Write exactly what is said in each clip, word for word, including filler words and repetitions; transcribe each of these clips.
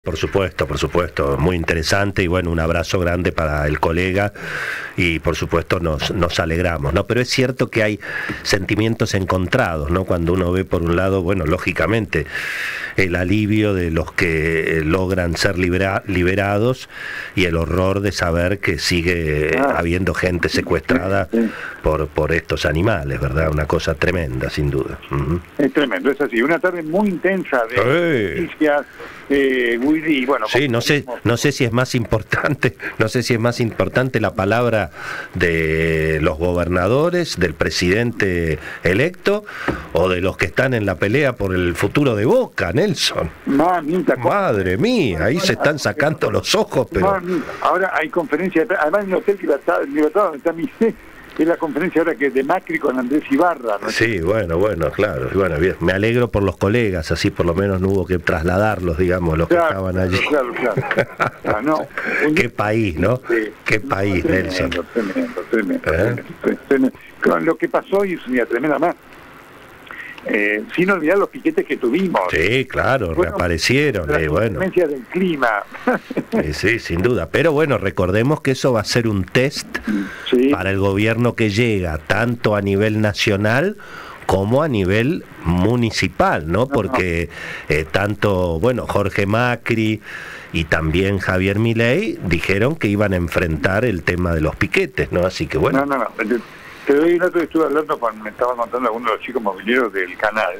Por supuesto, por supuesto, muy interesante y bueno, un abrazo grande para el colega y por supuesto nos, nos alegramos, ¿no? Pero es cierto que hay sentimientos encontrados, ¿no? Cuando uno ve por un lado, bueno, lógicamente el alivio de los que logran ser libera, liberados y el horror de saber que sigue ah. habiendo gente secuestrada por, por estos animales, ¿verdad? Una cosa tremenda, sin duda. Uh-huh. Es tremendo, es así, una tarde muy intensa de hey. noticias. Eh, Willy, bueno, sí, no sé, no sé si es más importante, no sé si es más importante la palabra de los gobernadores, del presidente electo o de los que están en la pelea por el futuro de Boca, Nelson. Mamita, madre mía, ahí se están sacando los ojos, pero mamita. Ahora hay conferencia, además en el Hotel Libertad, Libertad donde está mi es la conferencia ahora que es de Macri con Andrés Ibarra, ¿no? Sí, bueno, bueno, claro. Bueno, bien. Me alegro por los colegas, así por lo menos no hubo que trasladarlos, digamos, los claro, que estaban allí. Claro, claro. claro no, un... Qué país, ¿no? Sí. Qué país, tremendo, Nelson. Tremendo, tremendo, ¿Eh? tremendo, tremendo. Con lo que pasó y es una tremenda más. Eh, sin olvidar los piquetes que tuvimos. Sí, claro, bueno, reaparecieron. La eh, bueno. del clima. Sí, sí, sin duda. Pero bueno, recordemos que eso va a ser un test sí. para el gobierno que llega, tanto a nivel nacional como a nivel municipal, ¿no? Porque eh, tanto, bueno, Jorge Macri y también Javier Milei dijeron que iban a enfrentar el tema de los piquetes, ¿no? Así que bueno. No, no, no. Te doy un dato que estuve hablando cuando me estaban contando algunos de los chicos mobileros del canal.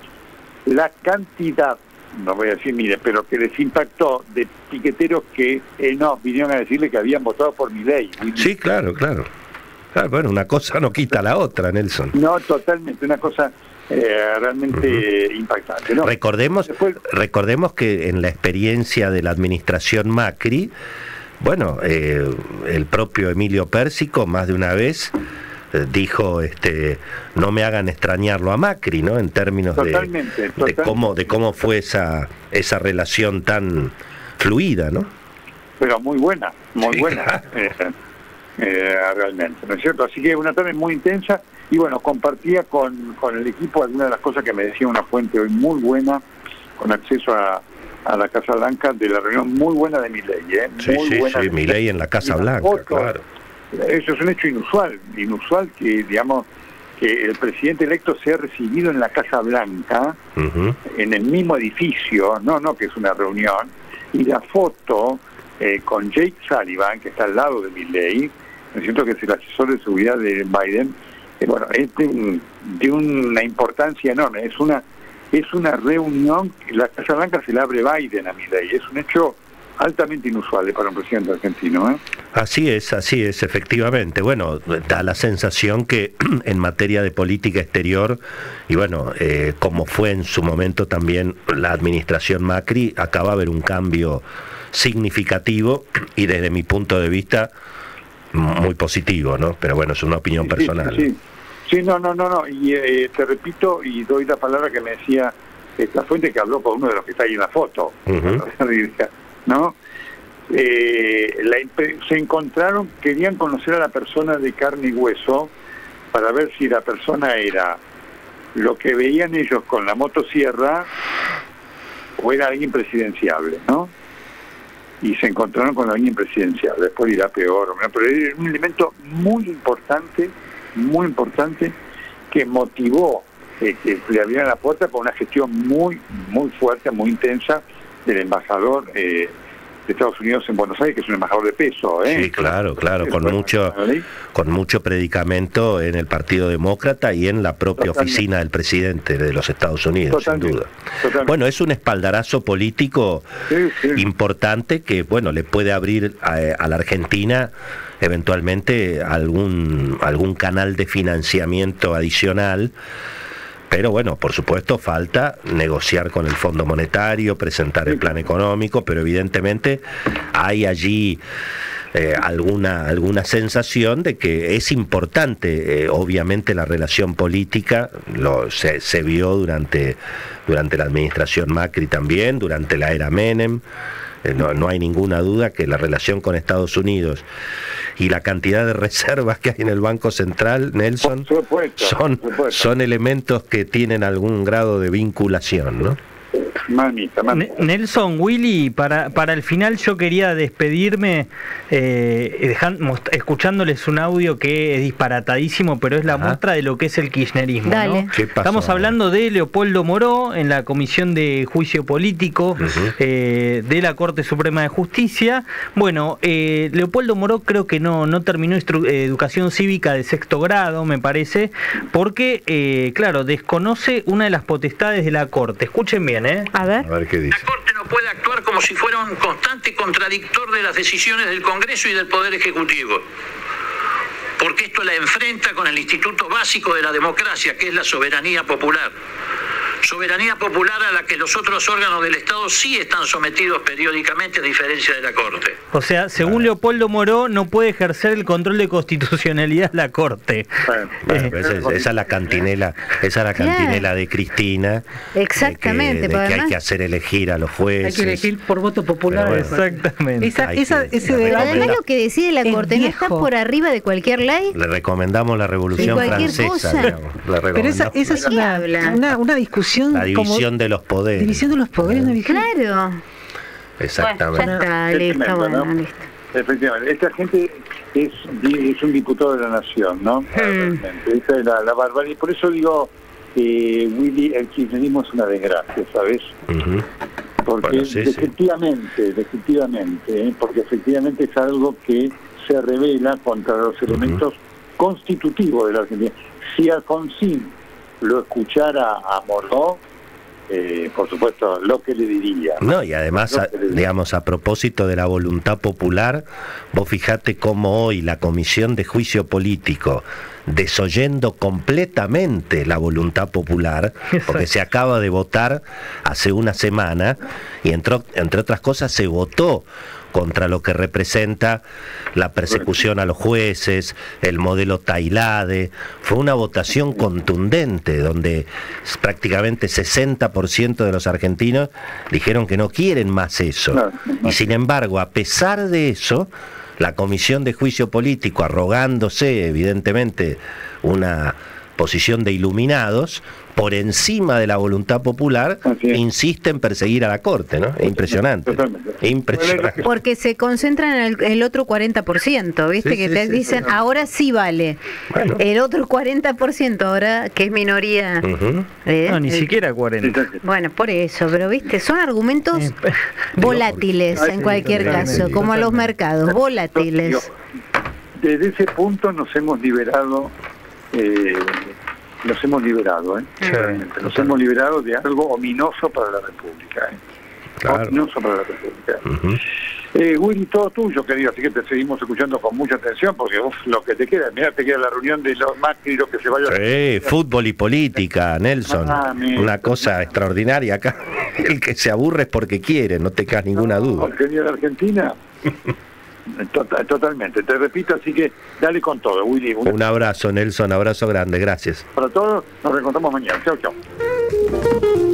La cantidad, no voy a decir mire, pero que les impactó de piqueteros que eh, no, vinieron a decirle que habían votado por Milei. Sí, claro, claro. Ah, bueno, una cosa no quita la otra, Nelson. No, totalmente, una cosa eh, realmente uh-huh. impactante. ¿No? Recordemos, Después... recordemos que en la experiencia de la administración Macri, bueno, eh, el propio Emilio Pérsico más de una vez dijo, este, no me hagan extrañarlo a Macri, ¿no? En términos totalmente, de, totalmente. de cómo de cómo fue esa esa relación tan fluida, ¿no? Pero muy buena, muy sí, buena, claro. eh, eh, realmente, ¿no es cierto? Así que una tarde muy intensa y bueno, compartía con, con el equipo algunas de las cosas que me decía una fuente hoy muy buena, con acceso a, a la Casa Blanca, de la reunión muy buena de Milei, ¿eh? Sí, muy sí, buena sí, Milei en la Casa Blanca, foto, claro. Eso es un hecho inusual, inusual que, digamos, que el presidente electo sea recibido en la Casa Blanca, uh-huh. en el mismo edificio, no, no que es una reunión, y la foto eh, con Jake Sullivan, que está al lado de Milei, me siento que es el asesor de seguridad de Biden, eh, bueno, es de, de una importancia enorme, es una es una reunión, la Casa Blanca se la abre Biden a Milei, es un hecho altamente inusual para un presidente argentino, ¿eh? Así es, así es, efectivamente. Bueno, da la sensación que en materia de política exterior, y bueno, eh, como fue en su momento también la administración Macri, acaba de haber un cambio significativo y desde mi punto de vista muy positivo, ¿no? Pero bueno, es una opinión sí, personal. Sí, sí. sí, no, no, no, no. Y eh, te repito y doy la palabra que me decía esta fuente que habló con uno de los que está ahí en la foto. Uh-huh. ¿No? Eh, la, se encontraron, querían conocer a la persona de carne y hueso para ver si la persona era lo que veían ellos con la motosierra o era alguien presidenciable, ¿no? Y se encontraron con alguien presidenciable, después irá peor, ¿no? Pero era un elemento muy importante, muy importante, que motivó eh, que le abrieran la puerta con una gestión muy, muy fuerte, muy intensa del embajador eh, de Estados Unidos en Buenos Aires, que es un embajador de peso, ¿eh? Sí, claro, claro, con mucho con mucho predicamento en el Partido Demócrata y en la propia Totalmente. Oficina del presidente de los Estados Unidos, Totalmente. Sin duda. Totalmente. Bueno, es un espaldarazo político sí, sí. importante que, bueno, le puede abrir a, a la Argentina eventualmente algún algún canal de financiamiento adicional. Pero bueno, por supuesto falta negociar con el Fondo Monetario, presentar el plan económico, pero evidentemente hay allí eh, alguna alguna sensación de que es importante, eh, obviamente la relación política, lo, se, se vio durante, durante la administración Macri también, durante la era Menem. Eh, no, no hay ninguna duda que la relación con Estados Unidos y la cantidad de reservas que hay en el Banco Central, Nelson, supuesto, son, supuesto. son elementos que tienen algún grado de vinculación, ¿no? Mamita, mamita. Nelson, Willy, para, para el final yo quería despedirme eh, dejando, escuchándoles un audio que es disparatadísimo, pero es la Ajá. muestra de lo que es el kirchnerismo. Dale. ¿No? Estamos hablando de Leopoldo Moró en la Comisión de Juicio Político uh-huh. eh, de la Corte Suprema de Justicia. Bueno, eh, Leopoldo Moró creo que no, no terminó instru- eh, educación cívica de sexto grado, me parece, porque, eh, claro, desconoce una de las potestades de la Corte. Escuchen bien, ¿eh? A ver. A ver qué dice. La Corte no puede actuar como si fuera un constante contradictor de las decisiones del Congreso y del Poder Ejecutivo, porque esto la enfrenta con el instituto básico de la democracia, que es la soberanía popular. Soberanía popular a la que los otros órganos del Estado sí están sometidos periódicamente, a diferencia de la Corte. O sea, según bueno. Leopoldo Moró, no puede ejercer el control de constitucionalidad la Corte. Bueno, bueno, eh, esa, es, esa es la cantinela, esa es la cantinela claro. de Cristina. Exactamente. De que, de que hay que hacer elegir a los jueces. Hay que elegir por voto popular. Bueno, exactamente. Esa, esa, que, ese pero además lo que decide la Corte no está por arriba de cualquier ley. Le recomendamos la Revolución Francesa. Digamos, pero esa, esa es una, una, una discusión. La división como de los poderes. División de los poderes. ¿No? Claro. Exactamente. Bueno, ya está, listo, tremendo, bueno, ¿no? listo. Efectivamente, esta gente es, es un diputado de la nación, ¿no? Hmm. Realmente, esa es la, la barbarie. Por eso digo, eh, Willy, el kirchnerismo es una desgracia, ¿sabes? Uh-huh. Porque bueno, sí, efectivamente, sí. efectivamente, ¿eh? porque efectivamente es algo que se revela contra los elementos uh-huh. constitutivos de la Argentina. Si Alfonsín lo escuchara a Moró, eh, por supuesto, lo que le diría. No, y además, a, digamos, a propósito de la voluntad popular, vos fijate cómo hoy la Comisión de Juicio Político, desoyendo completamente la voluntad popular, porque se acaba de votar hace una semana, y entró, entre otras cosas se votó contra lo que representa la persecución a los jueces, el modelo Tailade. Fue una votación contundente, donde prácticamente sesenta por ciento de los argentinos dijeron que no quieren más eso. Y sin embargo, a pesar de eso, la Comisión de Juicio Político, arrogándose evidentemente una posición de iluminados, por encima de la voluntad popular, insiste en perseguir a la Corte, ¿no? Es impresionante. Impresionante. Porque se concentran en el, el otro cuarenta por ciento, ¿viste? Sí, que sí, te sí, dicen, sí. ahora sí vale. Bueno. El otro cuarenta por ciento, ahora que es minoría. Uh-huh. ¿eh? No, ni el, siquiera cuarenta. Bueno, por eso, pero ¿viste? Son argumentos volátiles en cualquier caso, como a los mercados, volátiles. Desde ese punto nos hemos liberado... Eh, nos hemos liberado, ¿eh? Sí, nos hemos liberado de algo ominoso para la República, ¿eh? Claro. Ominoso para la República. Uh-huh. eh, Willy, todo tuyo, querido, así que te seguimos escuchando con mucha atención, porque uf, lo que te queda, mirá, te queda la reunión de los Macri, lo que se vaya sí, a... fútbol y política, Nelson, ah, una cosa extraordinaria acá. El que se aburre es porque quiere, no te cae ninguna no, duda. Porque venía de Argentina... Total, totalmente, te repito, así que dale con todo, Willy. Un abrazo, Nelson, abrazo grande, gracias. Para todos, nos reencontramos mañana. Chau, chau.